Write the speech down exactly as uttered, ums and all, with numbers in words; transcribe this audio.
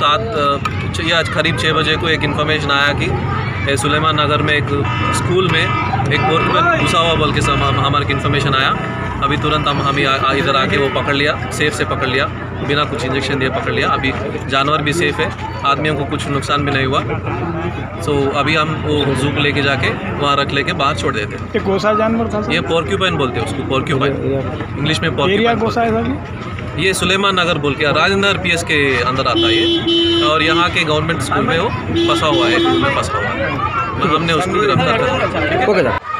सात या आज करीब छः बजे को एक इन्फॉर्मेशन आया कि सुलेमान नगर में एक स्कूल में एक पोर्कुपाइन घुसा हुआ बोल के हमारे को इन्फॉर्मेशन आया। अभी तुरंत हम हम इधर आके वो पकड़ लिया, सेफ से पकड़ लिया, बिना कुछ इंजेक्शन दिए पकड़ लिया। अभी जानवर भी सेफ़ है, आदमियों को कुछ नुकसान भी नहीं हुआ। सो अभी हम वो जू को लेके जाके वहाँ रख लेके बाहर छोड़ देते हैं। ये कौन सा जानवर था? ये पोर्क्यूपाइन बोलते हैं उसको, पोर्क्यूपाइन इंग्लिश में पोर्क्यूपाइन। कौन सा है? ये सुलेमान नगर बोल के राजेंद्र पी एस के अंदर आता है ये, और यहाँ के गवर्नमेंट स्कूल में वो फंसा हुआ है, में फंसा हुआ है। हमने उसको गिरफ्तार कर लिया।